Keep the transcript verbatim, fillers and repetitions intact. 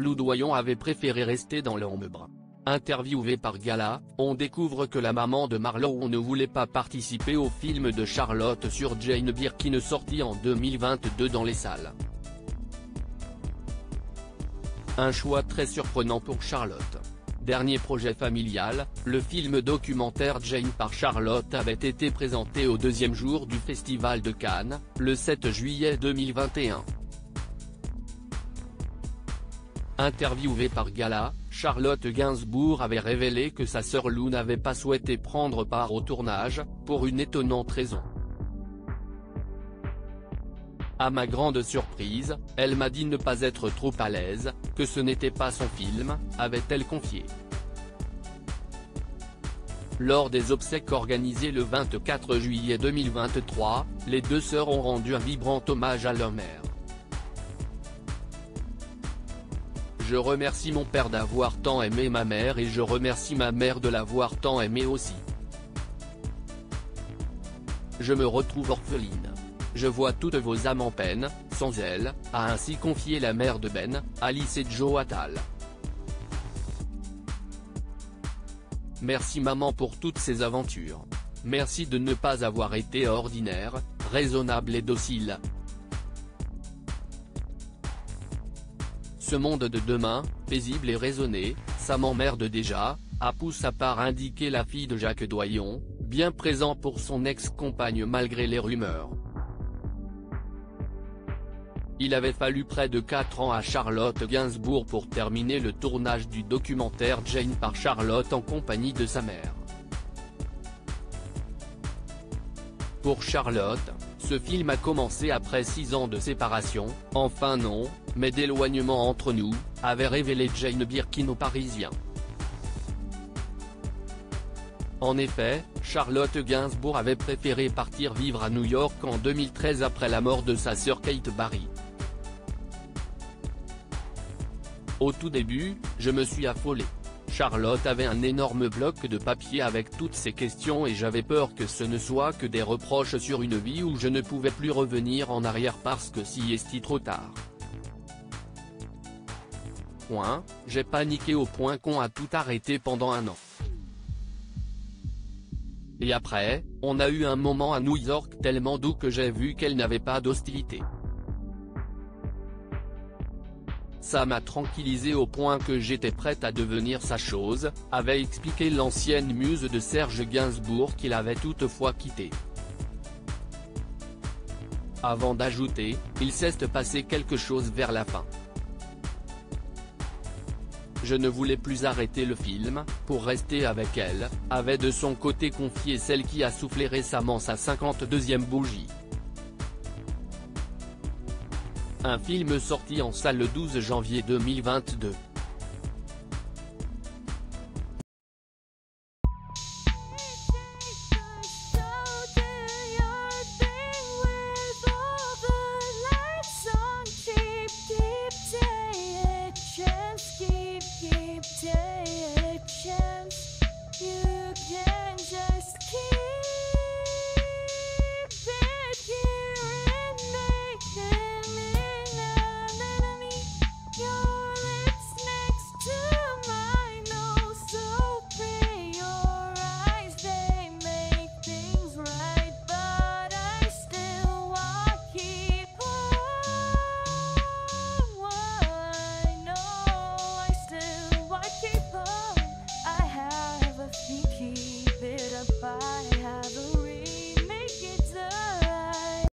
Lou Doyon avait préféré rester dans l'ombre. Interviewée par Gala, on découvre que la maman de Marlowe ne voulait pas participer au film de Charlotte sur Jane Birkin sorti en deux mille vingt-deux dans les salles. Un choix très surprenant pour Charlotte. Dernier projet familial, le film documentaire Jane par Charlotte avait été présenté au deuxième jour du Festival de Cannes, le sept juillet deux mille vingt et un. Interviewée par Gala, Charlotte Gainsbourg avait révélé que sa sœur Lou n'avait pas souhaité prendre part au tournage, pour une étonnante raison. À ma grande surprise, elle m'a dit ne pas être trop à l'aise, que ce n'était pas son film, avait-elle confié. Lors des obsèques organisées le vingt-quatre juillet deux mille vingt-trois, les deux sœurs ont rendu un vibrant hommage à leur mère. Je remercie mon père d'avoir tant aimé ma mère et je remercie ma mère de l'avoir tant aimé aussi. Je me retrouve orpheline. Je vois toutes vos âmes en peine, sans elle, a ainsi confié la mère de Ben, Alice et Joe Attal. Merci maman pour toutes ces aventures. Merci de ne pas avoir été ordinaire, raisonnable et docile. Ce monde de demain, paisible et raisonné, ça m'emmerde déjà, a pousse à part indiquer la fille de Jacques Doyon, bien présent pour son ex-compagne malgré les rumeurs. Il avait fallu près de quatre ans à Charlotte Gainsbourg pour terminer le tournage du documentaire Jane par Charlotte en compagnie de sa mère. Pour Charlotte, ce film a commencé après six ans de séparation, enfin non, mais d'éloignement entre nous, avait révélé Jane Birkin aux Parisiens. En effet, Charlotte Gainsbourg avait préféré partir vivre à New York en deux mille treize après la mort de sa sœur Kate Barry. Au tout début, je me suis affolé. Charlotte avait un énorme bloc de papier avec toutes ces questions et j'avais peur que ce ne soit que des reproches sur une vie où je ne pouvais plus revenir en arrière parce que si est trop tard. Point, j'ai paniqué au point qu'on a tout arrêté pendant un an. Et après, on a eu un moment à New York tellement doux que j'ai vu qu'elle n'avait pas d'hostilité. Ça m'a tranquillisé au point que j'étais prête à devenir sa chose, avait expliqué l'ancienne muse de Serge Gainsbourg qu'il avait toutefois quitté. Avant d'ajouter, il s'est passé quelque chose vers la fin. Je ne voulais plus arrêter le film, pour rester avec elle, avait de son côté confié celle qui a soufflé récemment sa cinquante-deuxième bougie. Un film sorti en salle le douze janvier deux mille vingt-deux.